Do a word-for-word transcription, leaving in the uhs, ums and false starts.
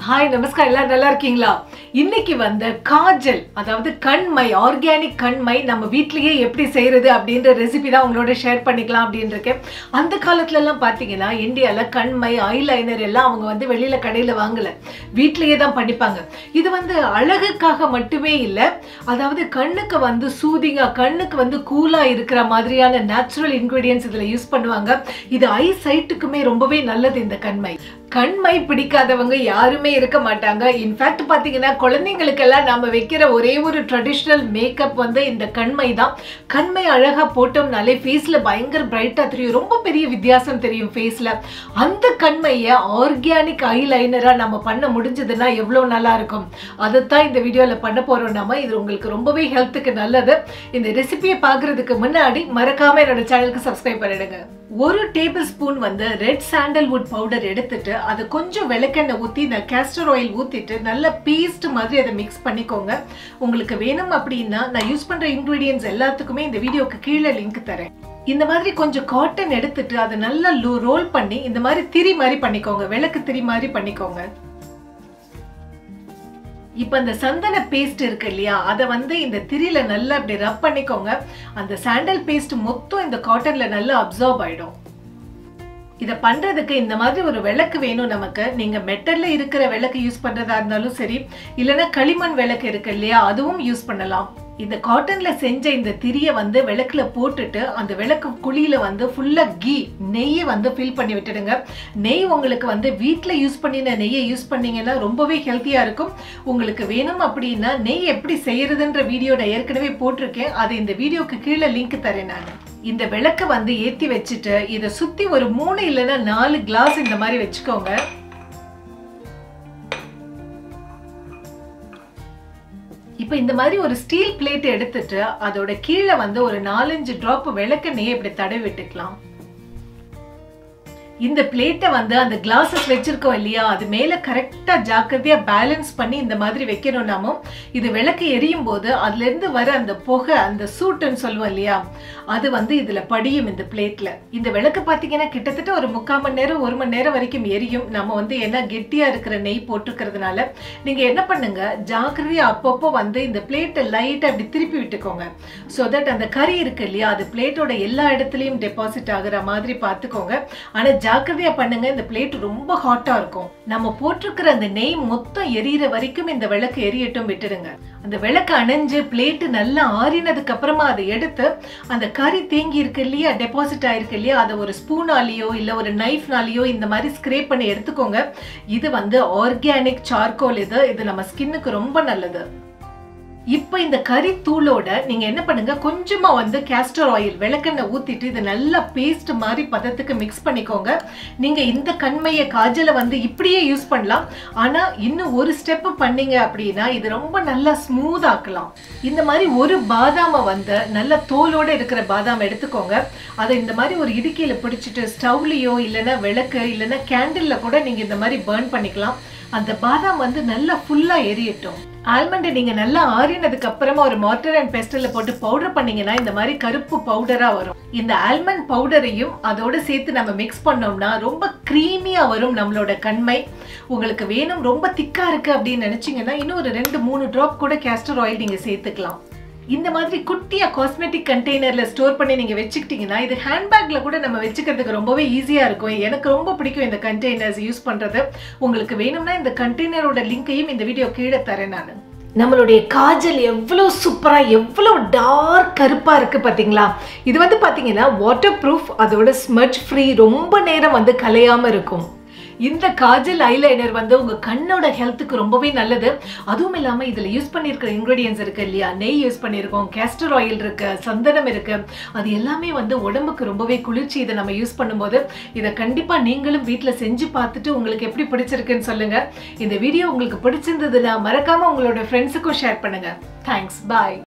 Hi நமஸ்கார், எல்லாரும் நல்லா இருக்கீங்களா? இன்னைக்கு வந்து காஜல், அதாவது கண்மை, ஆர்கானிக் கண்மை நம்ம வீட்லயே எப்படி செய்யறது அப்படின்ற ரெசிபி தான் உங்களோட ஷேர் பண்ணிக்கலாம் அப்படின்னு இருக்கேன். அந்த காலத்துல எல்லாம் பாத்தீங்கன்னா இந்தியால கண்மை, ஐலைனர் எல்லாம் அவங்க வந்து வெளியில கடையில வாங்கல, வீட்லயே தான் பண்ணிப்பாங்க. இது வந்து அழகுக்காக மட்டுமே இல்லை, அதாவது கண்ணுக்கு வந்து சூதிங்கா, கண்ணுக்கு வந்து கூலா இருக்கிற மாதிரியான நேச்சுரல் இன்கிரீடியன்ஸ் இதுல யூஸ் பண்ணுவாங்க. இது ஐ சைட்டுக்குமே ரொம்பவே நல்லது. இந்த கண்மை கண்மை பிடிக்காதவங்க யாருமே இருக்க மாட்டாங்க. இன்ஃபேக்ட் பாத்தீங்கன்னா குழந்தைங்களுக்கெல்லாம் நம்ம வைக்கிற ஒரே ஒரு ட்ரெடிஷ்னல் மேக்கப் வந்து இந்த கண்மை தான். கண்மை அழகா போட்டோம்னாலே ஃபேஸ்ல பயங்கர பிரைட்டா தெரியும், ரொம்ப பெரிய வித்தியாசம் தெரியும் ஃபேஸ்ல. அந்த கண்மையை ஆர்கானிக் ஐலைனரா நம்ம பண்ண முடிஞ்சதுன்னா எவ்வளவு நல்லா இருக்கும். அதைத்தான் இந்த வீடியோல பண்ண போறோம் நாம. இது உங்களுக்கு ரொம்பவே ஹெல்த்துக்கு நல்லது. இந்த ரெசிபியை பாக்குறதுக்கு முன்னாடி மறக்காம என்னோட சேனலுக்கு சப்ஸ்கிரைப் பண்ணிடுங்க. ஒரு டேபிள் ஸ்பூன் வந்து ரெட் சாண்டல்வுட் பவுடர் எடுத்துட்டு அதை கொஞ்சம் விளக்கெண்ணெய் ஊற்றி நான் கேஸ்டர் ஆயில் ஊற்றிட்டு நல்ல பேஸ்ட் மாதிரி அதை மிக்ஸ் பண்ணிக்கோங்க. உங்களுக்கு வேணும் அப்படின்னா நான் யூஸ் பண்ணுற இன்க்ரீடியன்ஸ் எல்லாத்துக்குமே இந்த வீடியோக்கு கீழே லிங்க் தரேன். இந்த மாதிரி கொஞ்சம் காட்டன் எடுத்துட்டு அதை நல்லா ரோல் பண்ணி இந்த மாதிரி திரி மாதிரி பண்ணிக்கோங்க, விளக்கு திரி மாதிரி பண்ணிக்கோங்க. இப்போ அந்த சந்தன பேஸ்ட் இருக்கு இல்லையா, அதை வந்து இந்த திரியில நல்லா அப்படி ரப் பண்ணிக்கோங்க. அந்த சாண்டல் பேஸ்ட் மொத்தம் இந்த காட்டன்ல நல்லா அப்சார்ப் ஆயிடும். இதை பண்றதுக்கு இந்த மாதிரி ஒரு விளக்கு வேணும் நமக்கு. நீங்க மெட்டல்ல இருக்கிற விளக்கு யூஸ் பண்றதா இருந்தாலும் சரி, இல்லைன்னா களிமண் விளக்கு இருக்கு இல்லையா, அதுவும் யூஸ் பண்ணலாம். இந்த காட்டன்ல செஞ்ச இந்த திரியை வந்து விளக்குல போட்டுட்டு அந்த விளக்கு குழியில வந்து ஃபுல்லா கீ, நெய்யை வந்து ஃபில் பண்ணி விட்டுடுங்க. நெய் உங்களுக்கு வந்து வீட்டில் யூஸ் பண்ணின நெய்யை யூஸ் பண்ணீங்கன்னா ரொம்பவே ஹெல்த்தியா இருக்கும். உங்களுக்கு வேணும் அப்படின்னா நெய் எப்படி செய்யறதுன்ற வீடியோ நான் ஏற்கனவே போட்டிருக்கேன், அது இந்த வீடியோக்கு கீழே லிங்க் தரேன் நான். இந்த விளக்கை வந்து ஏற்றி வச்சுட்டு இதை சுத்தி ஒரு மூணு இல்லைன்னா நாலு கிளாஸ் இந்த மாதிரி வச்சுக்கோங்க. இப்போ இந்த மாதிரி ஒரு ஸ்டீல் பிளேட் எடுத்துட்டு அதோட கீழே வந்து ஒரு நாலஞ்சு டிராப் விளக்கெண்ணெயை இப்படி தடவி விட்டுக்கலாம். இந்த பிளேட்டை வந்து அந்த கிளாஸஸ் வச்சிருக்கோம் இல்லையா, அது மேல கரெக்டா ஜாக்கிரதையா பேலன்ஸ் பண்ணி இந்த மாதிரி வைக்கணும். நாம இது விளக்கு எரியும் போது அதுல இருந்து வர அந்த புகை, அந்த சூட்டுன்னு சொல்லுவோம் இல்லையா, அது வந்து இதுல படியும் இந்த பிளேட்ல. இந்த விளக்கு பாத்தீங்கன்னா கிட்டத்தட்ட ஒரு முக்கால் மணி நேரம் ஒரு மணி நேரம் வரைக்கும் எரியும். நம்ம வந்து என்ன கெட்டியா இருக்கிற நெய் போட்டுக்கிறதுனால நீங்க என்ன பண்ணுங்க, ஜாக்கிரதையா அப்பப்போ வந்து இந்த பிளேட்டை லைட்டா அப்படி திருப்பி விட்டுக்கோங்க. ஸோ தட் அந்த கறி இருக்கு இல்லையா, அது பிளேட்டோட எல்லா இடத்துலயும் டெபாசிட் ஆகுற மாதிரி பார்த்துக்கோங்க. ஆனா ஜாக்கிரதையா பண்ணுங்க, இந்த பிளேட் ரொம்ப ஹாட்டா இருக்கும். நம்ம போட்டிருக்கிற அந்த நெய் மொத்தம் எரியிற வரைக்கும் இந்த விளக்கு எரியட்டும் விட்டுடுங்க. அந்த விளக்கு அணைஞ்சு பிளேட்டு நல்லா ஆறினதுக்கு அப்புறமா அதை எடுத்து அந்த கறி தேங்கி இருக்கு இல்லையா, டெபாசிட் ஆயிருக்கு இல்லையா, அதை ஒரு ஸ்பூனாலேயோ இல்ல ஒரு நைஃப்னாலேயோ இந்த மாதிரி ஸ்க்ரேப் பண்ணி எடுத்துக்கோங்க. இது வந்து ஆர்கானிக் சார்கோல். இது இது நம்ம ஸ்கின்னுக்கு ரொம்ப நல்லது. இப்போ இந்த கறி தூளோட நீங்க என்ன பண்ணுங்க, கொஞ்சமா வந்து கேஸ்டர் ஆயில் விளக்கெண்ணெய் ஊத்திட்டு இதை நல்லா பேஸ்ட் மாதிரி பதத்துக்கு மிக்ஸ் பண்ணிக்கோங்க. நீங்க இந்த கண்மையை காஜலை வந்து இப்படியே யூஸ் பண்ணலாம். ஆனா இன்னும் ஒரு ஸ்டெப் பண்ணீங்க அப்படின்னா இது ரொம்ப நல்லா ஸ்மூத் ஆக்கலாம். இந்த மாதிரி ஒரு பாதாமை வந்து நல்ல தோலோட இருக்கிற பாதாம் எடுத்துக்கோங்க. அதை இந்த மாதிரி ஒரு இடுக்கியில பிடிச்சிட்டு ஸ்டவ்லயோ இல்லைன்னா விளக்கு இல்லைன்னா கேண்டில்ல கூட நீங்க இந்த மாதிரி பர்ன் பண்ணிக்கலாம். அந்த பாதாம் வந்து நல்லா ஃபுல்லா எரியட்டும். ஆல்மண்ட் நீங்க நல்லா ஆறினதுக்கு அப்புறமா ஒரு மார்டர் அண்ட் பெஸ்டல்ல போட்டு பவுடர் பண்ணீங்கன்னா இந்த மாதிரி கருப்பு பவுடரா வரும். இந்த ஆல்மண்ட் பவுடரையும் அதோட சேர்த்து நம்ம மிக்ஸ் பண்ணோம்னா ரொம்ப கிரீமியா வரும் நம்மளோட கண்மை. உங்களுக்கு வேணும் ரொம்ப திக்கா இருக்கு அப்படின்னு நினைச்சீங்கன்னா இன்னும் ஒரு ரெண்டு மூணு டிராப் கூட கேஸ்டர் ஆயில் நீங்க சேர்த்துக்கலாம். இந்த மாதிரி குட்டியா காஸ்மெட்டிக் கண்டெய்னர்ல ஸ்டோர் பண்ணி நீங்க வச்சுக்கிட்டீங்கன்னா இது ஹேண்ட்பேக்ல கூட நம்ம வச்சுக்கிறதுக்கு ரொம்பவே ஈஸியா இருக்கும். எனக்கு ரொம்ப பிடிக்கும் இந்த கண்டெய்னர்ஸ் யூஸ் பண்றது. உங்களுக்கு வேணும்னா இந்த கண்டெய்னரோட லிங்கையும் இந்த வீடியோ கீழே தரேன் நான். நம்மளுடைய காஜல் எவ்வளவு சூப்பரா, எவ்வளவு டார்க் கருப்பா இருக்கு பாத்தீங்களா. இது வந்து பாத்தீங்கன்னா வாட்டர் ப்ரூஃப், அதோட ஸ்மட்ச் ஃப்ரீ, ரொம்ப நேரம் வந்து கலையாம இருக்கும். இந்த காஜல் ஐலைனர் வந்து உங்க கண்ணோட ஹெல்த்துக்கு ரொம்பவே நல்லது. அதுவும் இல்லாம இதுல யூஸ் பண்ணிருக்கிற இன்கிரீடியன்ஸ் இருக்கு இல்லையா, நெய் யூஸ் பண்ணிருக்கோம், கேஸ்டர் ஆயில் இருக்கு, சந்தனம் இருக்கு, அது எல்லாமே வந்து உடம்புக்கு ரொம்பவே குளிர்ச்சி. இதை நம்ம யூஸ் பண்ணும்போது இதை கண்டிப்பா நீங்களும் வீட்டுல செஞ்சு பார்த்துட்டு உங்களுக்கு எப்படி பிடிச்சிருக்குன்னு சொல்லுங்க. இந்த வீடியோ உங்களுக்கு பிடிச்சிருந்ததுன்னா மறக்காம உங்களோட ஃப்ரெண்ட்ஸுக்கும் ஷேர் பண்ணுங்க. தேங்க்ஸ், பாய்.